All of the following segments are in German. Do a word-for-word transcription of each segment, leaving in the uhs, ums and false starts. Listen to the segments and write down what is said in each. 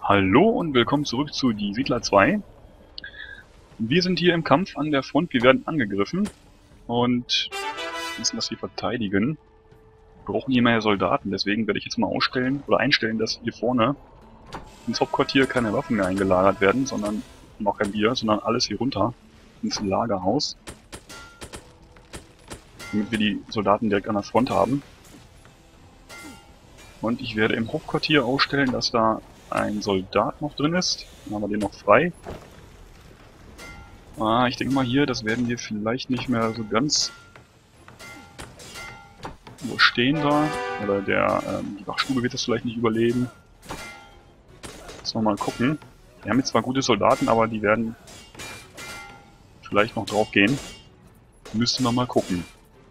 Hallo und willkommen zurück zu Die Siedler zwei. Wir sind hier im Kampf an der Front, wir werden angegriffen und müssen das hier verteidigen. Wir brauchen hier mehr Soldaten, deswegen werde ich jetzt mal ausstellen oder einstellen, dass hier vorne ins Hauptquartier keine Waffen mehr eingelagert werden, sondern noch kein Bier, sondern alles hier runter ins Lagerhaus, damit wir die Soldaten direkt an der Front haben. Und ich werde im Hauptquartier ausstellen, dass da ein Soldat noch drin ist. Dann haben wir den noch frei. Ah, ich denke mal hier, das werden wir vielleicht nicht mehr so ganz überstehen da. Oder der, ähm, die Wachstube wird das vielleicht nicht überleben. Müssen wir mal gucken. Wir haben jetzt zwar gute Soldaten, aber die werden vielleicht noch drauf gehen. Müssen wir mal gucken.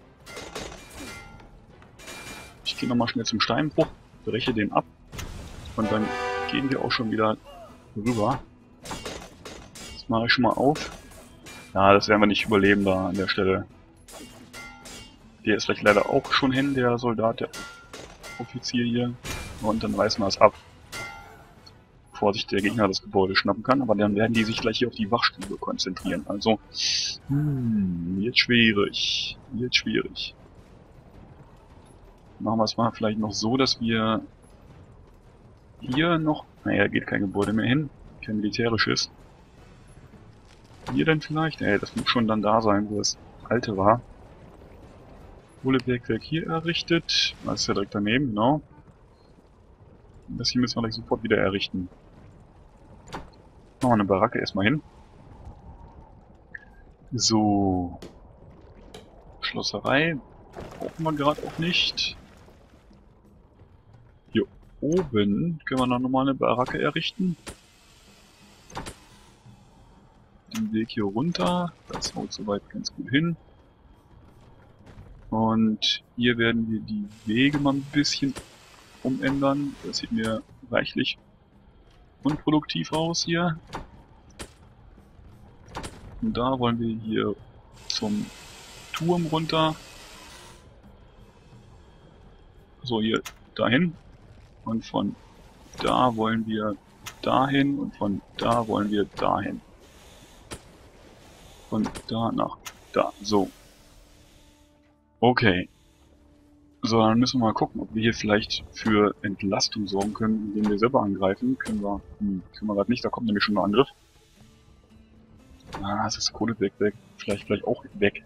Ich gehe nochmal schnell zum Steinbruch, breche den ab. Und dann gehen wir auch schon wieder rüber. Das mache ich schon mal auf. Ja, das werden wir nicht überleben da an der Stelle. Der ist vielleicht leider auch schon hin, der Soldat, der Offizier hier. Und dann reißen wir es ab. Bevor sich der Gegner das Gebäude schnappen kann. Aber dann werden die sich gleich hier auf die Wachstube konzentrieren. Also, hm, wird schwierig. Wird schwierig. Machen wir es mal vielleicht noch so, dass wir hier noch... Naja, geht kein Gebäude mehr hin. Kein militärisches. Hier denn vielleicht? Ey, das muss schon dann da sein, wo das alte war. Kohlebergwerk hier errichtet. Das ist ja direkt daneben, genau. Das hier müssen wir gleich sofort wieder errichten. Machen wir eine Baracke erstmal hin. So. Schlosserei brauchen wir gerade auch nicht. Hier oben können wir noch nochmal eine Baracke errichten. Den Weg hier runter, das haut soweit ganz gut hin. Und hier werden wir die Wege mal ein bisschen umändern. Das sieht mir reichlich unproduktiv aus hier. Und da wollen wir hier zum Turm runter. So, hier dahin. Und von da wollen wir dahin und von da wollen wir dahin. Von da nach da. So. Okay. So, dann müssen wir mal gucken, ob wir hier vielleicht für Entlastung sorgen können, indem wir selber angreifen. Können wir, hm, können wir gerade nicht, da kommt nämlich schon ein Angriff. Ah, das ist Kohleberg weg. Vielleicht, vielleicht auch weg.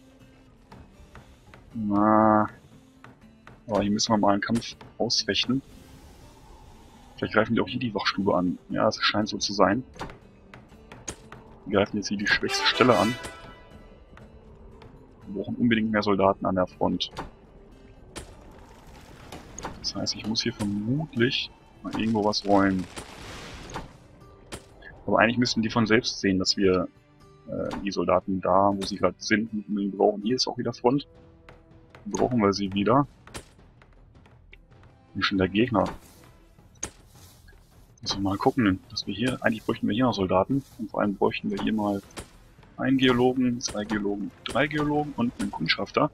Na. Aber hier müssen wir mal einen Kampf ausfechten. Vielleicht greifen die auch hier die Wachstube an. Ja, es scheint so zu sein. Wir greifen jetzt hier die schwächste Stelle an. Wir brauchen unbedingt mehr Soldaten an der Front. Das heißt, ich muss hier vermutlich mal irgendwo was rollen. Aber eigentlich müssten die von selbst sehen, dass wir äh, die Soldaten da, wo sie gerade sind, unbedingt brauchen. Hier ist auch wieder Front. Dann brauchen wir sie wieder. Wie schon der Gegner. Müssen wir mal gucken, dass wir hier, eigentlich bräuchten wir hier noch Soldaten. Und vor allem bräuchten wir hier mal einen Geologen, zwei Geologen, drei Geologen und einen Kundschafter.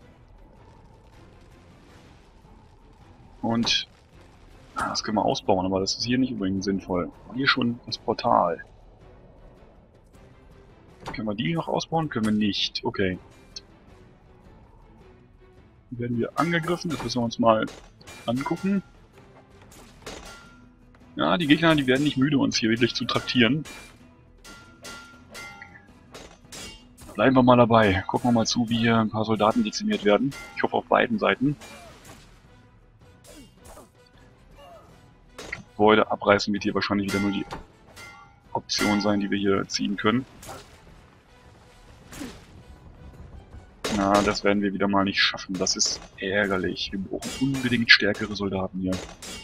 Und ah, das können wir ausbauen, aber das ist hier nicht unbedingt sinnvoll. Hier schon das Portal. Können wir die noch ausbauen? Können wir nicht. Okay. Hier werden wir angegriffen, das müssen wir uns mal angucken. Ja, die Gegner, die werden nicht müde, uns hier wirklich zu traktieren. Bleiben wir mal dabei. Gucken wir mal zu, wie hier ein paar Soldaten dezimiert werden. Ich hoffe auf beiden Seiten. Gebäude abreißen wird hier wahrscheinlich wieder nur die Option sein, die wir hier ziehen können. Na, das werden wir wieder mal nicht schaffen. Das ist ärgerlich. Wir brauchen unbedingt stärkere Soldaten hier.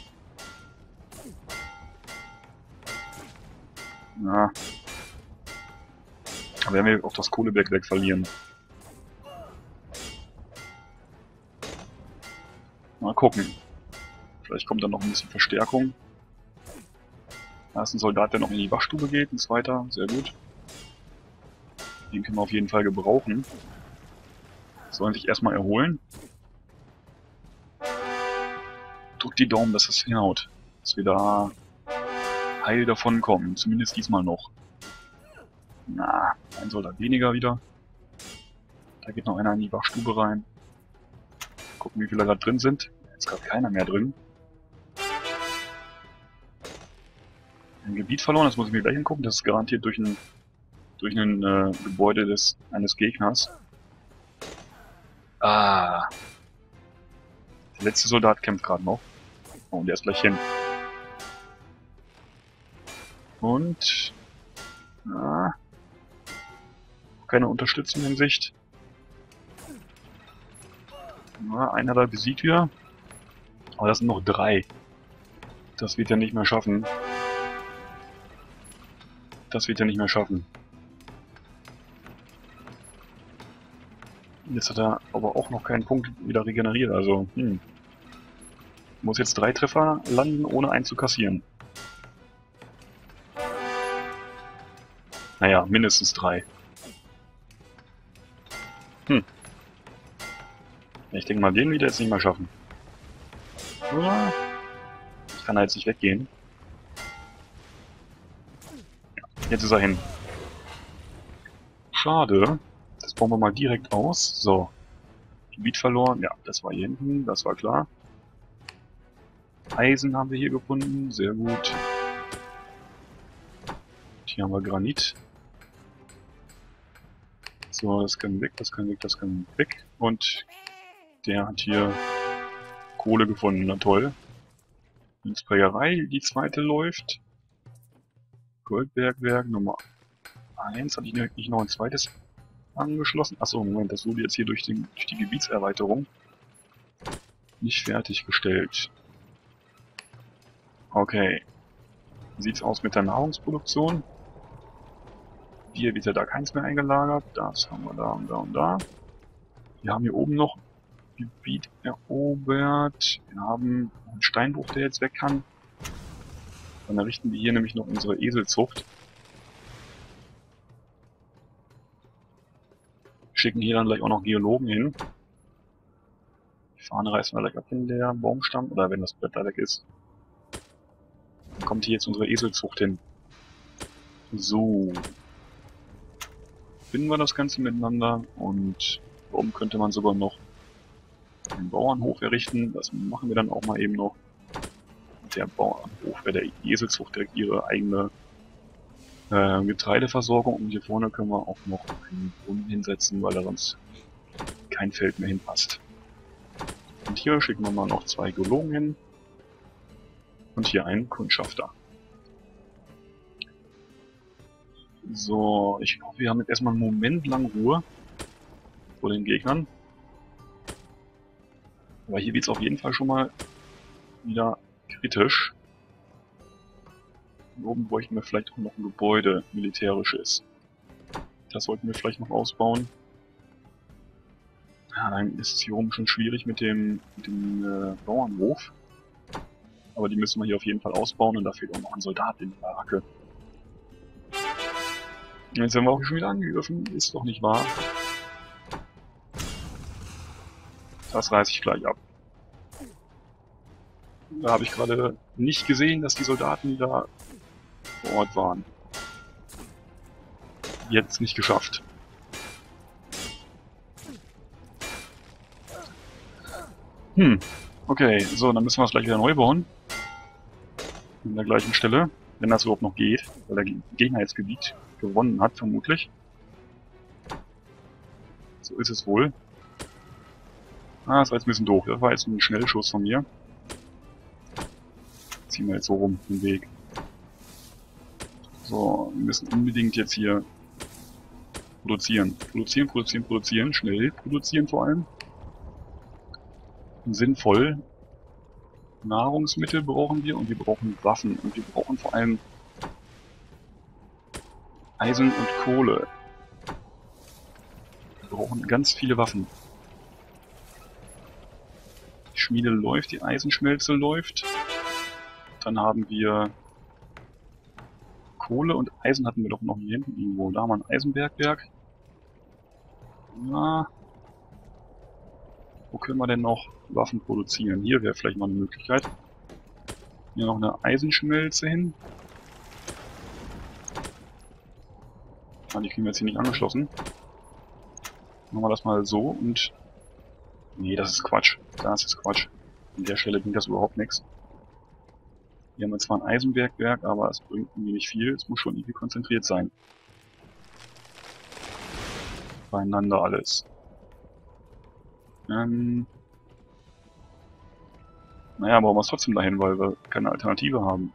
Na. Da werden wir auch das Kohlebergwerk verlieren. Mal gucken. Vielleicht kommt dann noch ein bisschen Verstärkung. Da ist ein Soldat, der noch in die Wachstube geht. Ein zweiter. Sehr gut. Den können wir auf jeden Fall gebrauchen. Sollen sich erstmal erholen. Drückt die Daumen, dass das hinhaut. Dass wir da heil davon kommen. Zumindest diesmal noch. Na, ein Soldat weniger wieder. Da geht noch einer in die Wachstube rein. Gucken, wie viele da drin sind. Jetzt gerade keiner mehr drin. Ein Gebiet verloren, das muss ich mir gleich angucken. Das ist garantiert durch ein durch ein äh, Gebäude des eines Gegners. Ah. Der letzte Soldat kämpft gerade noch. Oh, und der ist gleich hin. Und ah, keine Unterstützung in Sicht. Na, einer da besiegt wieder. Aber das sind noch drei. Das wird er nicht mehr schaffen. Das wird er nicht mehr schaffen. Jetzt hat er aber auch noch keinen Punkt wieder regeneriert. Also, hm. Muss jetzt drei Treffer landen, ohne einen zu kassieren. Naja, mindestens drei. Hm. Ich denke mal, den wird er jetzt nicht mehr schaffen. Ich kann da jetzt nicht weggehen. Jetzt ist er hin. Schade. Das bauen wir mal direkt aus. So. Gebiet verloren. Ja, das war hier hinten. Das war klar. Eisen haben wir hier gefunden. Sehr gut. Hier haben wir Granit. So, das kann weg, das kann weg, das kann weg. Und der hat hier Kohle gefunden. Na toll. Die Sprayerei, die zweite läuft. Goldbergwerk Nummer eins. Hatte ich nicht noch ein zweites angeschlossen? Achso, Moment, das wurde jetzt hier durch, den, durch die Gebietserweiterung nicht fertiggestellt. Okay. Wie sieht's aus mit der Nahrungsproduktion? Hier wird ja da keins mehr eingelagert. Das haben wir da und da und da. Wir haben hier oben noch Gebiet erobert. Wir haben einen Steinbruch, der jetzt weg kann. Dann errichten wir hier nämlich noch unsere Eselzucht. Schicken hier dann gleich auch noch Geologen hin. Die Fahne reißen wir gleich ab, wenn der Baumstamm oder wenn das Brett da weg ist. Dann kommt hier jetzt unsere Eselzucht hin. So. Finden wir das Ganze miteinander und oben könnte man sogar noch einen Bauernhof errichten. Das machen wir dann auch mal eben noch. Der Bauernhof bei der Eselzucht direkt ihre eigene äh, Getreideversorgung. Und hier vorne können wir auch noch einen Brunnen hinsetzen, weil da sonst kein Feld mehr hinpasst. Und hier schicken wir mal noch zwei Geologen hin. Und hier einen Kundschafter. So, ich hoffe, wir haben jetzt erstmal einen Moment lang Ruhe vor den Gegnern. Aber hier wird es auf jeden Fall schon mal wieder kritisch. Und oben bräuchten wir vielleicht auch noch ein Gebäude, militärisches. Das sollten wir vielleicht noch ausbauen. Ja, dann ist es hier oben schon schwierig mit dem, mit dem äh, Bauernhof. Aber die müssen wir hier auf jeden Fall ausbauen und da fehlt auch noch ein Soldat in die Baracke. Jetzt werden wir auch schon wieder angegriffen. Ist doch nicht wahr. Das reiße ich gleich ab. Da habe ich gerade nicht gesehen, dass die Soldaten da vor Ort waren. Jetzt nicht geschafft. Hm, okay, so, dann müssen wir es gleich wieder neu bauen. An der gleichen Stelle, wenn das überhaupt noch geht, weil der Gegner jetzt Gebiet gewonnen hat, vermutlich. So ist es wohl. Ah, das war jetzt ein bisschen doof. Das war jetzt ein Schnellschuss von mir. Ziehen wir jetzt so rum den Weg. So, wir müssen unbedingt jetzt hier produzieren. Produzieren, produzieren, produzieren. Schnell produzieren vor allem. Sinnvoll. Nahrungsmittel brauchen wir und wir brauchen Waffen. Und wir brauchen vor allem Eisen und Kohle. Wir brauchen ganz viele Waffen. Die Schmiede läuft, die Eisenschmelze läuft. Dann haben wir Kohle und Eisen hatten wir doch noch hier hinten irgendwo. Da haben wir ein Eisenbergwerk. Na, wo können wir denn noch Waffen produzieren? Hier wäre vielleicht mal eine Möglichkeit. Hier noch eine Eisenschmelze hin. Ah, die kriegen wir jetzt hier nicht angeschlossen. Machen wir das mal so und... Nee, das ist Quatsch. Das ist Quatsch. An der Stelle bringt das überhaupt nichts. Hier haben wir zwar ein Eisenbergwerk, aber es bringt irgendwie nicht viel. Es muss schon irgendwie konzentriert sein. Beieinander alles. Ähm... Naja, bauen wir es trotzdem dahin, weil wir keine Alternative haben.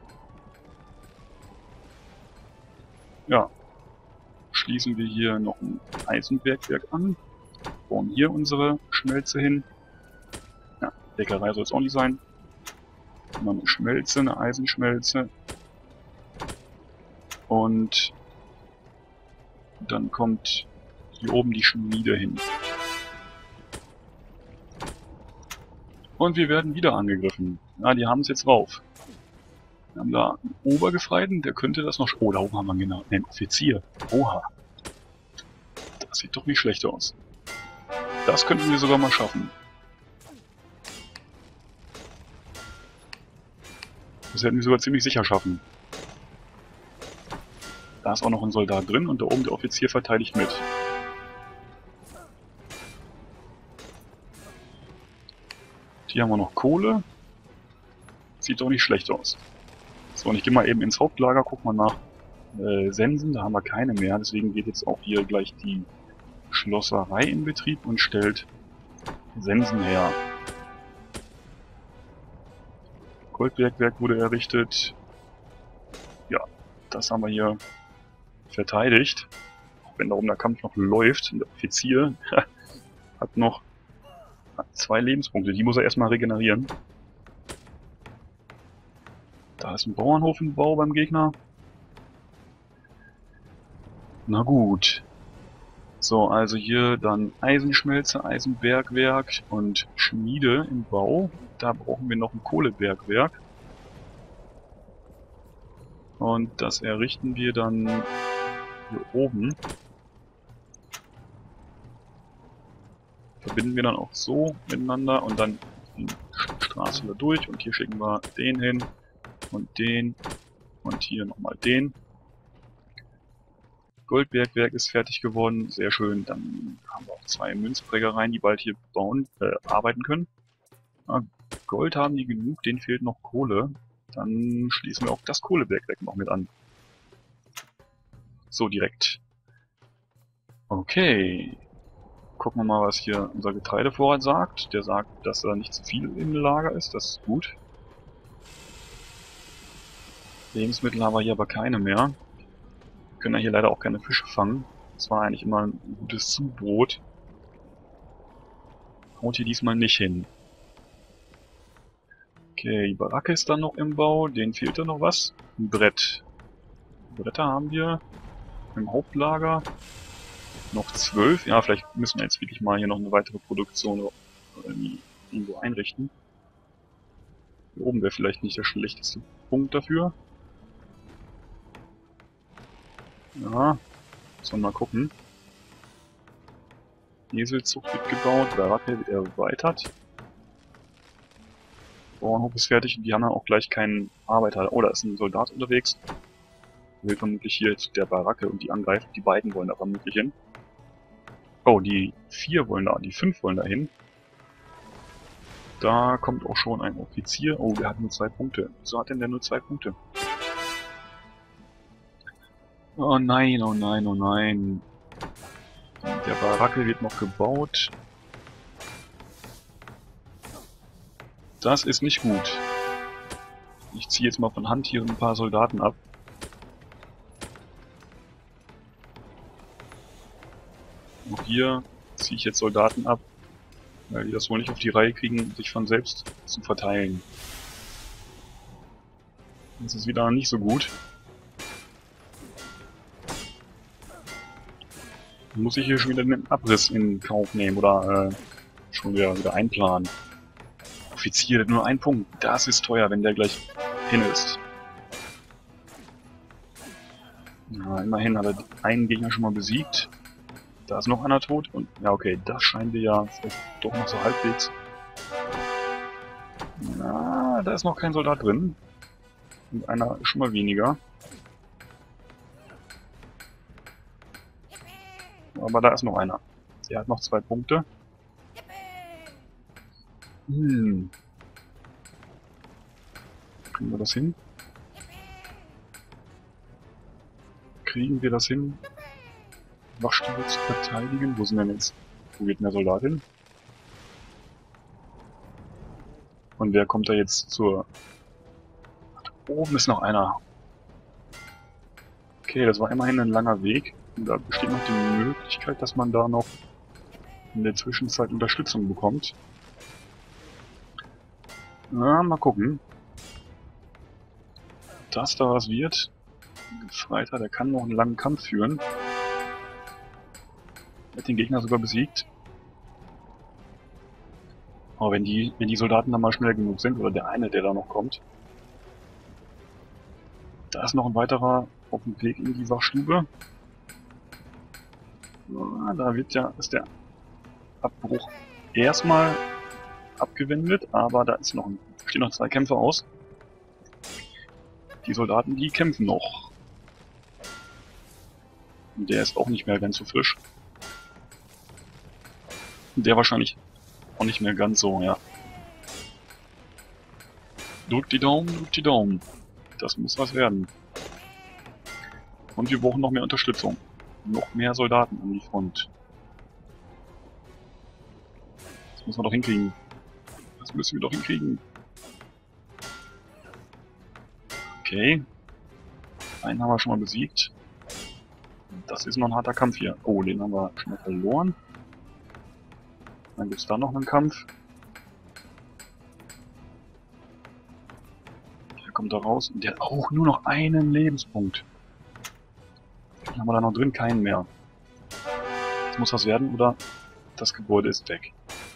Ja. Schließen wir hier noch ein Eisenbergwerk an. Bauen hier unsere Schmelze hin. Ja, Bäckerei soll es auch nicht sein. Mal eine Schmelze, eine Eisenschmelze. Und dann kommt hier oben die Schmiede hin. Und wir werden wieder angegriffen. Ja, die haben es jetzt rauf. Wir haben da einen Obergefreiten, der könnte das noch... Oh, da oben haben wir genau einen Offizier. Oha. Das sieht doch nicht schlecht aus. Das könnten wir sogar mal schaffen. Das werden wir sogar ziemlich sicher schaffen. Da ist auch noch ein Soldat drin und da oben der Offizier verteidigt mit. Hier haben wir noch Kohle. Sieht doch nicht schlecht aus. So, und ich gehe mal eben ins Hauptlager, guck mal nach äh, Sensen. Da haben wir keine mehr. Deswegen geht jetzt auch hier gleich die Schlosserei in Betrieb und stellt Sensen her. Goldbergwerk wurde errichtet. Ja, das haben wir hier verteidigt. Auch wenn da oben der Kampf noch läuft. Der Offizier hat noch zwei Lebenspunkte. Die muss er erstmal regenerieren. Da ist ein Bauernhof im Bau beim Gegner. Na gut. So, also hier dann Eisenschmelze, Eisenbergwerk und Schmiede im Bau. Da brauchen wir noch ein Kohlebergwerk. Und das errichten wir dann hier oben. Verbinden wir dann auch so miteinander und dann die Straße wieder durch. Und hier schicken wir den hin und den und hier nochmal den. Goldbergwerk ist fertig geworden, sehr schön. Dann haben wir auch zwei Münzprägereien, die bald hier bauen, äh, arbeiten können. Ah, Gold haben die genug, denen fehlt noch Kohle. Dann schließen wir auch das Kohlebergwerk noch mit an. So direkt. Okay. Gucken wir mal, was hier unser Getreidevorrat sagt. Der sagt, dass da nicht zu viel im Lager ist, das ist gut. Lebensmittel haben wir hier aber keine mehr. Wir können ja hier leider auch keine Fische fangen. Das war eigentlich immer ein gutes Zubrot. Haut hier diesmal nicht hin. Okay, die Baracke ist dann noch im Bau. Denen fehlt da noch was. Ein Brett. Bretter haben wir im Hauptlager. Noch zwölf. Ja, vielleicht müssen wir jetzt wirklich mal hier noch eine weitere Produktion irgendwo einrichten. Hier oben wäre vielleicht nicht der schlechteste Punkt dafür. Ja, müssen wir mal gucken. Eselzucht wird gebaut, Baracke wird erweitert. Bauernhof ist fertig und die haben dann auch gleich keinen Arbeiter. Oh, da ist ein Soldat unterwegs. Der will vermutlich hier zu der Baracke und die angreifen. Die beiden wollen da vermutlich hin. Oh, die vier wollen da, die fünf wollen da hin. Da kommt auch schon ein Offizier. Oh, der hat nur zwei Punkte. Wieso hat denn der nur zwei Punkte? Oh nein, oh nein, oh nein. Der Baracke wird noch gebaut. Das ist nicht gut. Ich ziehe jetzt mal von Hand hier ein paar Soldaten ab. Auch hier ziehe ich jetzt Soldaten ab, weil die das wohl nicht auf die Reihe kriegen, sich von selbst zu verteilen. Das ist wieder nicht so gut. Dann muss ich hier schon wieder einen Abriss in Kauf nehmen oder äh, schon wieder, wieder einplanen. Offizier, nur ein Punkt. Das ist teuer, wenn der gleich hin ist. Ja, immerhin hat er einen Gegner schon mal besiegt. Da ist noch einer tot und ja okay, das scheinen wir ja vielleicht doch noch so halbwegs. Na, da ist noch kein Soldat drin. Und einer schon mal weniger. Aber da ist noch einer. Der hat noch zwei Punkte. Hm. Kriegen wir das hin? Kriegen wir das hin? Wachstube zu verteidigen? Wo sind denn jetzt? Wo geht denn der Soldat hin? Und wer kommt da jetzt zur... Da oben ist noch einer. Okay, das war immerhin ein langer Weg. Und da besteht noch die Möglichkeit, dass man da noch in der Zwischenzeit Unterstützung bekommt. Na, mal gucken. Dass da was wird. Ein Gefreiter, der kann noch einen langen Kampf führen. Er hat den Gegner sogar besiegt. Aber wenn die, wenn die Soldaten dann mal schnell genug sind, oder der eine, der da noch kommt. Da ist noch ein weiterer auf dem Weg in die Wachstube. Ja, da wird ja, ist der Abbruch erstmal abgewendet, aber da ist noch ein, stehen noch zwei Kämpfe aus. Die Soldaten, die kämpfen noch. Und der ist auch nicht mehr ganz so frisch. Der wahrscheinlich auch nicht mehr ganz so, ja. Drückt die Daumen, drückt die Daumen. Das muss was werden. Und wir brauchen noch mehr Unterstützung. Noch mehr Soldaten an die Front. Das müssen wir doch hinkriegen. Das müssen wir doch hinkriegen. Okay. Einen haben wir schon mal besiegt. Das ist noch ein harter Kampf hier. Oh, den haben wir schon mal verloren. Dann gibt es da noch einen Kampf. Der kommt da raus und der hat auch nur noch einen Lebenspunkt. Dann haben wir da noch drin keinen mehr. Jetzt muss was werden oder das Gebäude ist weg.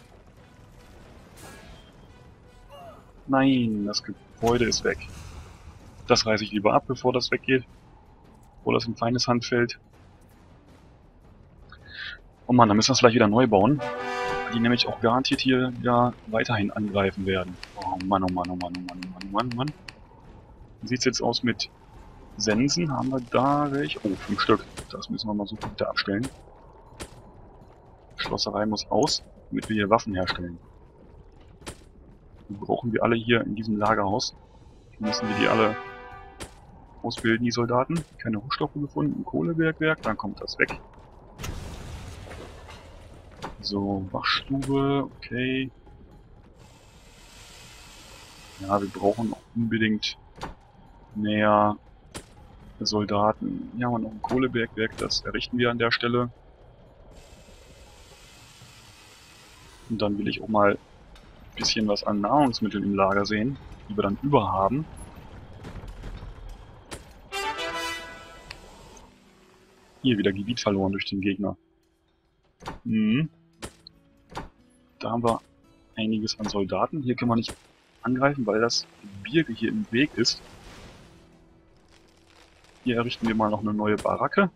Nein, das Gebäude ist weg. Das reiße ich lieber ab, bevor das weggeht. Bevor das in feines Hand fällt. Oh Mann, dann müssen wir es vielleicht wieder neu bauen. Die nämlich auch garantiert hier ja weiterhin angreifen werden. Oh Mann, oh Mann, oh Mann, oh Mann, oh Mann, oh Mann, oh Mann. Wie sieht's jetzt aus mit Sensen? Haben wir da welche? Oh, fünf Stück. Das müssen wir mal so wieder abstellen. Schlosserei muss aus, damit wir hier Waffen herstellen. Die brauchen wir alle hier in diesem Lagerhaus. Hier müssen wir die alle ausbilden, die Soldaten. Keine Rohstoffe gefunden, Kohlebergwerk, dann kommt das weg. So, Wachstube, okay. Ja, wir brauchen auch unbedingt mehr Soldaten. Hier haben wir noch ein Kohlebergwerk, das errichten wir an der Stelle. Und dann will ich auch mal ein bisschen was an Nahrungsmitteln im Lager sehen, die wir dann über haben. Hier wieder Gebiet verloren durch den Gegner. Mhm. Da haben wir einiges an Soldaten. Hier können wir nicht angreifen, weil das Gebirge hier im Weg ist. Hier errichten wir mal noch eine neue Baracke.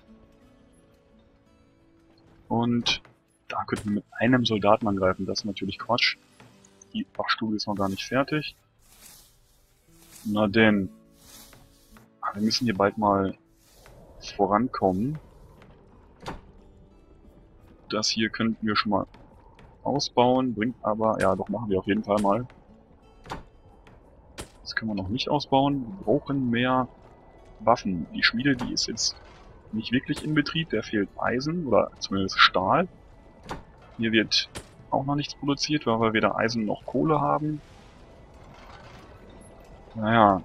Und da könnten wir mit einem Soldaten angreifen. Das ist natürlich Quatsch. Die Wachstube ist noch gar nicht fertig. Na denn. Wir müssen hier bald mal vorankommen. Das hier könnten wir schon mal ausbauen, bringt aber, ja doch, machen wir auf jeden Fall mal. Das können wir noch nicht ausbauen. Wir brauchen mehr Waffen. Die Schmiede, die ist jetzt nicht wirklich in Betrieb, der fehlt Eisen oder zumindest Stahl. Hier wird auch noch nichts produziert, weil wir weder Eisen noch Kohle haben. Naja.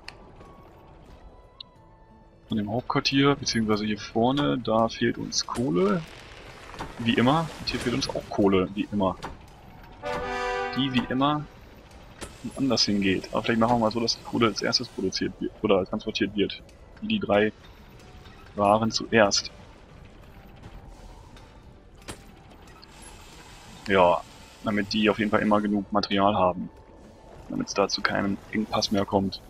Von dem Hauptquartier, beziehungsweise hier vorne, da fehlt uns Kohle. Wie immer. Und hier fehlt uns auch Kohle, wie immer. Die wie immer anders hingeht. Aber vielleicht machen wir mal so, dass die Kohle als erstes produziert wird oder transportiert wird. Wie die drei Waren zuerst. Ja, damit die auf jeden Fall immer genug Material haben. Damit es da zu keinem Engpass mehr kommt.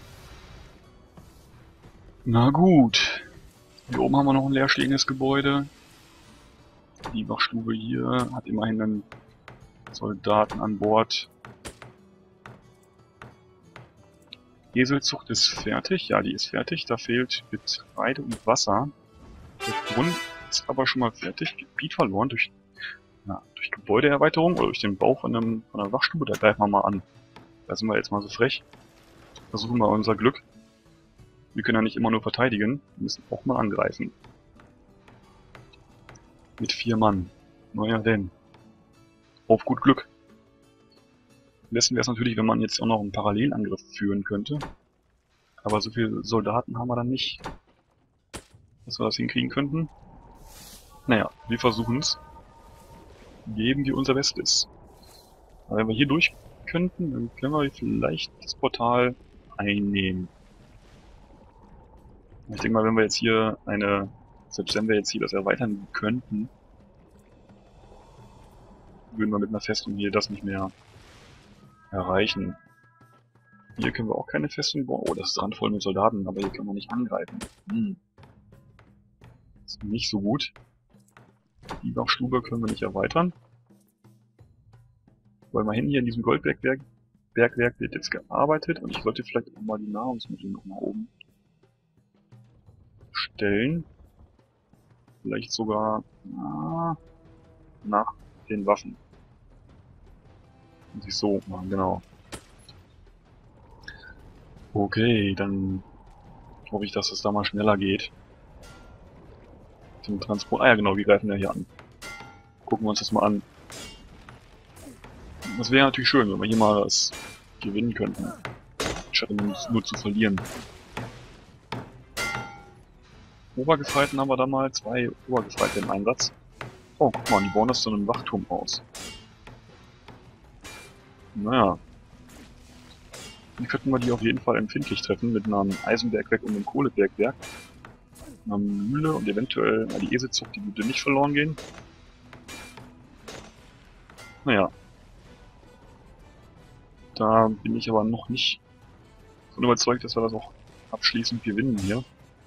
Na gut. Hier oben haben wir noch ein leerstehendes Gebäude. Die Wachstube hier hat immerhin einen Soldaten an Bord. Eselzucht ist fertig. Ja, die ist fertig. Da fehlt Getreide und Wasser. Der Grund, Ist aber schon mal fertig. Gebiet verloren durch, na, durch Gebäudeerweiterung oder durch den Bau von, einem, von einer Wachstube. Da greifen wir mal an. Da sind wir jetzt mal so frech. Versuchen wir unser Glück. Wir können ja nicht immer nur verteidigen. Wir müssen auch mal angreifen. Mit vier Mann. Naja denn. Auf gut Glück. Am besten wäre es natürlich, wenn man jetzt auch noch einen Parallelangriff führen könnte. Aber so viele Soldaten haben wir dann nicht, dass wir das hinkriegen könnten. Naja, wir versuchen es. Geben wir unser Bestes. Aber wenn wir hier durch könnten, dann können wir vielleicht das Portal einnehmen. Ich denke mal, wenn wir jetzt hier eine, selbst wenn wir jetzt hier das erweitern könnten, würden wir mit einer Festung hier das nicht mehr erreichen. Hier können wir auch keine Festung bauen. Oh, das ist randvoll mit Soldaten, aber hier können wir nicht angreifen. Hm. Das ist nicht so gut. Die Wachstube können wir nicht erweitern. Weil mal hin hier in diesem Goldbergwerk Bergwerk wird jetzt gearbeitet und ich sollte vielleicht auch mal die Nahrungsmittel noch nach oben stellen. Vielleicht sogar na, nach den Waffen. Muss ich so machen, genau. Okay, dann hoffe ich, dass es da mal schneller geht. Den Transport. Ah ja genau, wir greifen ja hier an. Gucken wir uns das mal an. Das wäre natürlich schön, wenn wir hier mal das gewinnen könnten. Statt nur zu verlieren. Obergefreiten haben wir da mal. Zwei Obergefreite im Einsatz. Oh, guck mal, die bauen das zu einem Wachturm aus. Naja. Dann könnten wir die auf jeden Fall empfindlich treffen mit einem Eisenbergwerk und einem Kohlebergwerk. Einer Mühle und eventuell na, die Eselzucht, die würde nicht verloren gehen. Naja. Da bin ich aber noch nicht von überzeugt, dass wir das auch abschließend gewinnen hier.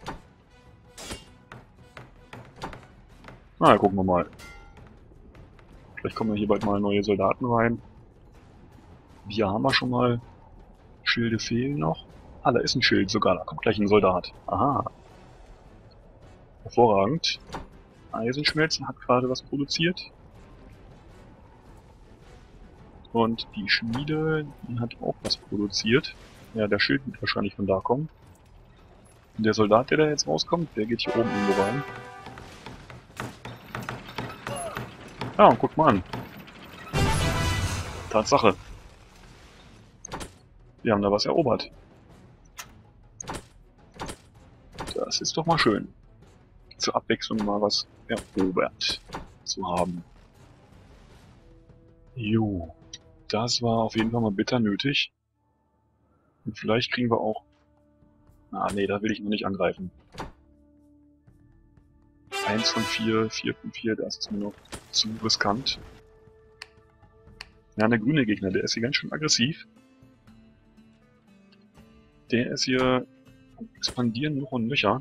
Na ja, gucken wir mal. Vielleicht kommen ja hier bald mal neue Soldaten rein. Wir haben wir schon mal. Schilde fehlen noch. Ah, da ist ein Schild sogar. Da kommt gleich ein Soldat. Aha. Hervorragend. Eisenschmelzen hat gerade was produziert. Und die Schmiede, die hat auch was produziert. Ja, der Schild wird wahrscheinlich von da kommen. Und der Soldat, der da jetzt rauskommt, der geht hier oben irgendwo rein. Ja, und guck mal an. Tatsache. Wir haben da was erobert. Das ist doch mal schön. Zur Abwechslung mal was erobert zu haben. Jo. Das war auf jeden Fall mal bitter nötig. Und vielleicht kriegen wir auch... Ah, nee, da will ich noch nicht angreifen. Eins von vier, vier von vier, das ist mir noch zu riskant. Ja, der grüne Gegner, der ist hier ganz schön aggressiv. Der ist hier am Expandieren noch und nöcher.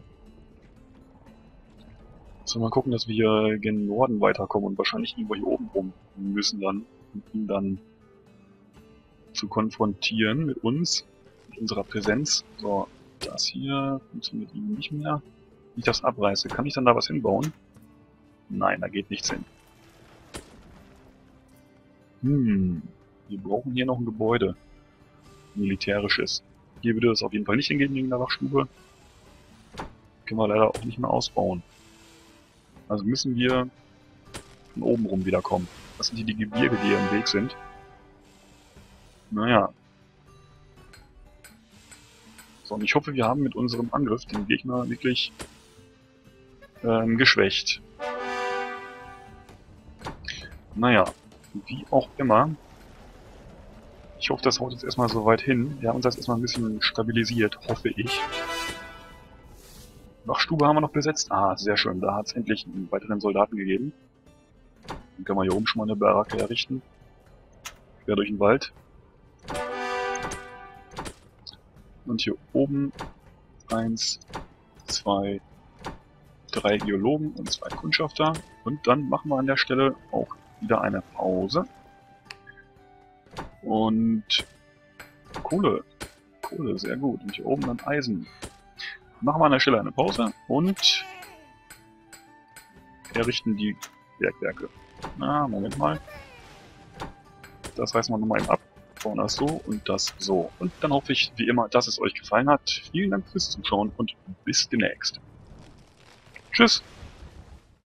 So, mal gucken, dass wir hier gen Norden weiterkommen und wahrscheinlich irgendwo hier oben rum müssen dann, um ihn dann zu konfrontieren mit uns, mit unserer Präsenz. So, das hier funktioniert ihm nicht mehr. Wenn ich das abreiße, kann ich dann da was hinbauen? Nein, da geht nichts hin. Hm, wir brauchen hier noch ein Gebäude. Militärisches. Hier würde es auf jeden Fall nicht hingehen wegen der Wachstube. Können wir leider auch nicht mehr ausbauen. Also müssen wir von oben rum wiederkommen. Das sind hier die Gebirge, die hier im Weg sind. Naja. So, und ich hoffe, wir haben mit unserem Angriff den Gegner wirklich ähm, geschwächt. Naja, wie auch immer. Ich hoffe, das haut jetzt erstmal so weit hin. Wir haben uns das erstmal ein bisschen stabilisiert, hoffe ich. Wachstube haben wir noch besetzt. Ah, sehr schön. Da hat es endlich einen weiteren Soldaten gegeben. Dann können wir hier oben schon mal eine Baracke errichten. Quer durch den Wald. Und hier oben eins, zwei, drei Geologen und zwei Kundschafter. Und dann machen wir an der Stelle auch wieder eine Pause. Und Kohle. Kohle, sehr gut. Und hier oben dann Eisen. Machen wir an der Stelle eine Pause und errichten die Bergwerke. Na, Moment mal. Das reißen wir nochmal eben ab. Bauen das so und das so. Und dann hoffe ich, wie immer, dass es euch gefallen hat. Vielen Dank fürs Zuschauen und bis demnächst. Tschüss!